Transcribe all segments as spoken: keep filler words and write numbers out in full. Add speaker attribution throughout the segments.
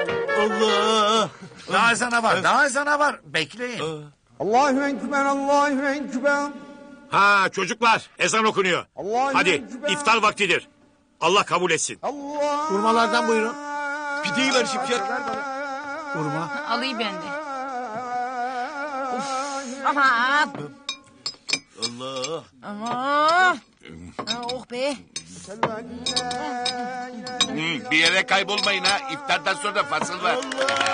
Speaker 1: Allah.
Speaker 2: Daha ezana var, daha ezana var. Bekleyin.
Speaker 3: Allahu Ekber, Allahu Ekber.
Speaker 4: Ha çocuklar ezan okunuyor.
Speaker 3: Allahu
Speaker 4: Hadi
Speaker 3: Ekber.
Speaker 4: iftar vaktidir. Allah kabul etsin.
Speaker 3: Allah.
Speaker 1: Hurmalardan buyurun.
Speaker 5: Pideyi ver Şipşak.
Speaker 1: Hurma.
Speaker 6: Alayım ben de. Uf, aman.
Speaker 5: Allah.
Speaker 6: Aman. Oh be.
Speaker 5: Hı, bir yere kaybolmayın ha. İftardan sonra da fasıl var.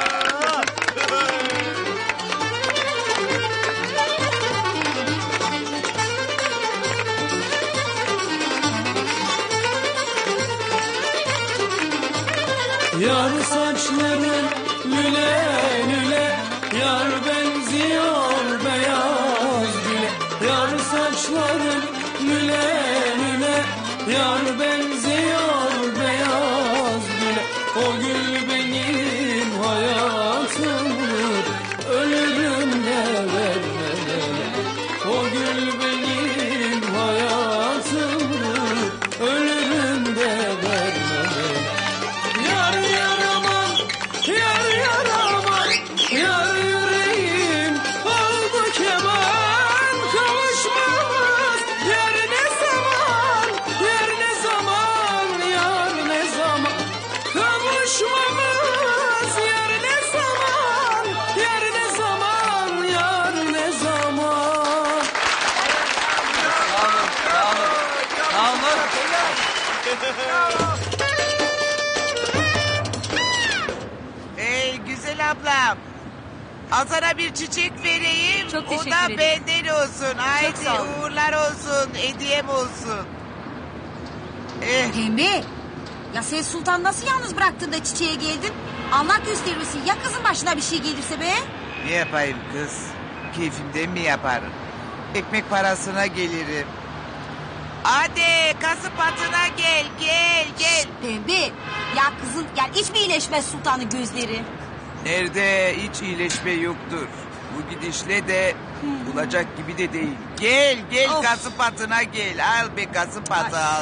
Speaker 7: Yar saçların lüle lüle, yar benziyor beyaz güle. Yar saçların lüle lüle, yar benziyor beyaz güle. O gül benim hayatımdır, ölürüm de vermem. O gül benim hayatımdır, ölürüm de vermem. Yar yaraman, yar yaraman, yar yüreğim oldu keman. Kavuşmamız yar ne zaman, yar ne zaman, yar ne zaman. Kavuşmamız yar ne zaman, yar ne zaman, yar ne zaman.
Speaker 8: Ey güzel ablam. Al sana bir çiçek vereyim.
Speaker 6: Çok
Speaker 8: o
Speaker 6: teşekkür
Speaker 8: da
Speaker 6: ederim.
Speaker 8: benden olsun. Haydi
Speaker 6: sağ olun.
Speaker 8: uğurlar olsun. Hediyem olsun. Eh,
Speaker 6: Pembe. Ya sen Sultan nasıl yalnız bıraktın da çiçeğe geldin? Allah göstermesin. Ya kızın başına bir şey gelirse be?
Speaker 8: ne yapayım kız? Keyfimden mi yaparım? Ekmek parasına gelirim. Hadi kasıp atına gel gel gel.
Speaker 6: Pembe. Ya kızın yani hiç mi iyileşmez Sultan'ın gözleri?
Speaker 8: Nerede hiç iyileşme yoktur. Bu gidişle de olacak gibi de değil. Gel gel
Speaker 6: Of.
Speaker 8: kasıp atına gel. Al be kasıp atı al.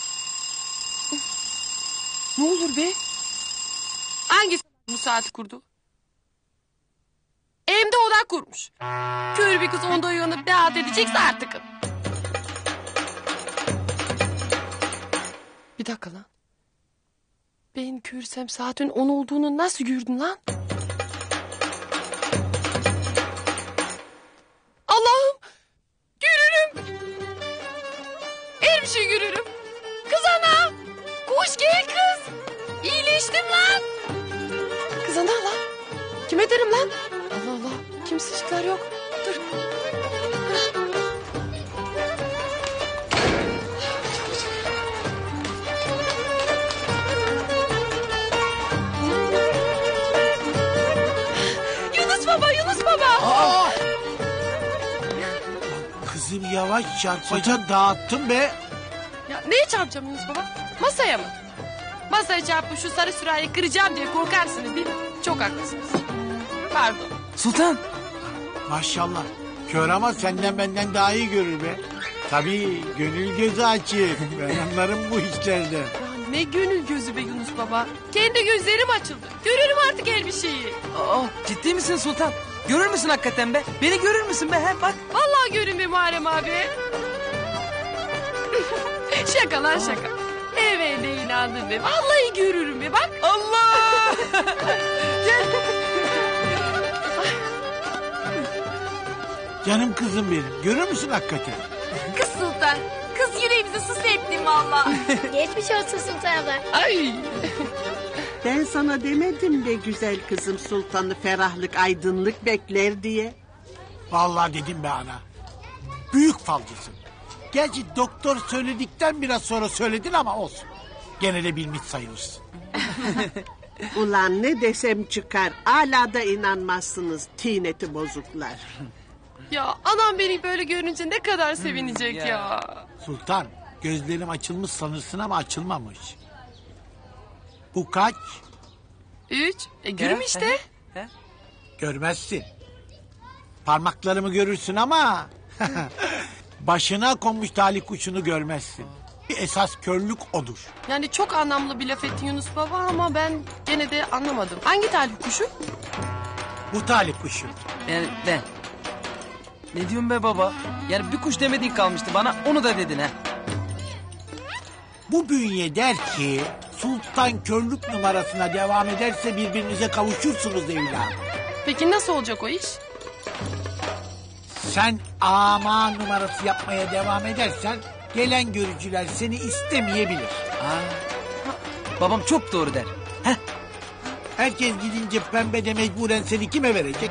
Speaker 9: Ne olur be? Hangisi bu saati kurdu? Hem de odak kurmuş. Kör bir kız onda uyanıp ne halt edecekse artık. Bir dakika lan. Ben görsem saatin on olduğunu nasıl gördün lan? Allah'ım! Görürüm! Her bir şey görürüm. Kız ana! Koş gel kız! İyileştim lan! Kız ana lan! Kime derim lan? Allah Allah! Kimsecikler yok. Dur. Yunus baba, Yunus baba!
Speaker 1: Aa! Kızım yavaş çarpacak dağıttın be.
Speaker 9: Ya neye çarpacağım Yunus baba? Masaya mı? Masaya çarpıp şu sarı sürahiyi kıracağım diye korkarsınız değil mi? Çok haklısınız. Pardon.
Speaker 7: Sultan.
Speaker 1: Maşallah. Kör ama senden benden daha iyi görür be. Tabii gönül gözü açık. Ben anlarım bu işlerden.
Speaker 9: Ya ne gönül gözü be Yunus baba. Kendi gözlerim açıldı. Görürüm artık her bir şeyi.
Speaker 7: Aa, ciddi misin Sultan? Görür müsün hakikaten be? Beni görür müsün be? He, bak.
Speaker 9: Vallahi görün be Muharrem abi. Şaka lan şaka. Evet de inandım be. Vallahi görürüm be bak.
Speaker 7: Allah!
Speaker 1: Canım kızım benim. Görür müsün hakikaten?
Speaker 6: Kız Sultan. Kız yüreğimizi sus ettin valla.
Speaker 10: Geçmiş olsun Sultan abla.
Speaker 9: Ay.
Speaker 11: Ben sana demedim be güzel kızım sultanı ferahlık aydınlık bekler diye.
Speaker 1: Vallahi dedim be ana. Büyük falcısın. Gerçi doktor söyledikten biraz sonra söyledin ama olsun. Gene de bilmiş sayılırsın.
Speaker 11: Ulan ne desem çıkar hala da inanmazsınız tineti bozuklar.
Speaker 9: Ya anam beni böyle görünce ne kadar sevinecek
Speaker 7: Hmm,
Speaker 9: ya.
Speaker 7: ya.
Speaker 1: Sultan gözlerim açılmış sanırsın ama açılmamış. Bu kaç?
Speaker 9: Üç. E görüm işte.
Speaker 1: Görmezsin. Parmaklarımı görürsün ama... başına konmuş talih kuşunu görmezsin. esas körlük odur.
Speaker 9: Yani çok anlamlı bir laf ettin Yunus Baba ama ben gene de anlamadım. Hangi talih kuşu?
Speaker 1: Bu talip kuşu.
Speaker 7: Yani ben. Ne diyorsun be baba? Yani bir kuş demediğin kalmıştı bana, onu da dedin ha.
Speaker 1: Bu bünye der ki sultan körlük numarasına devam ederse birbirinize kavuşursunuz evladım.
Speaker 9: Peki nasıl olacak o iş?
Speaker 1: Sen ama numarası yapmaya devam edersen gelen görücüler seni istemeyebilir.
Speaker 7: Babam çok doğru der.
Speaker 1: Herkes gidince pembe de mecburen seni kime verecek?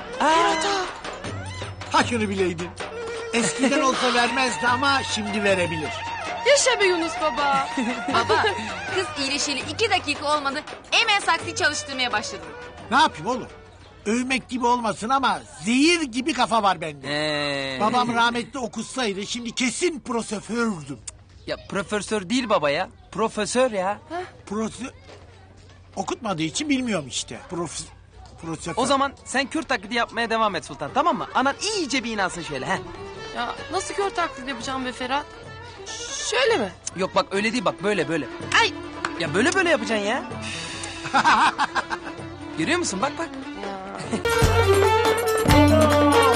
Speaker 1: Ha şunu bileydin. Eskiden olsa vermezdi ama şimdi verebilir.
Speaker 9: Yaşa be Yunus Baba.
Speaker 12: Baba, kız iyileşeli iki dakika olmadı. Hemen saksıyı çalıştırmaya başladım.
Speaker 1: Ne yapayım oğlum? Övmek gibi olmasın ama zehir gibi kafa var bende.
Speaker 7: Ee,
Speaker 1: Babam rahmetli okutsaydı şimdi kesin profesördüm.
Speaker 7: Ya profesör değil baba ya. Profesör ya.
Speaker 1: Profe... Okutmadığı için bilmiyorum işte. Prof... Profesör.
Speaker 7: O zaman sen Kürt taklidi yapmaya devam et Sultan, tamam mı? Anan iyice bir inansın şöyle. He.
Speaker 9: Ya nasıl kör taklit yapacağım be Ferhat? Şöyle mi?
Speaker 7: Yok bak öyle değil, bak böyle böyle.
Speaker 9: Ay.
Speaker 7: Ya böyle böyle yapacaksın ya. Görüyor musun? Bak bak.
Speaker 9: Ya.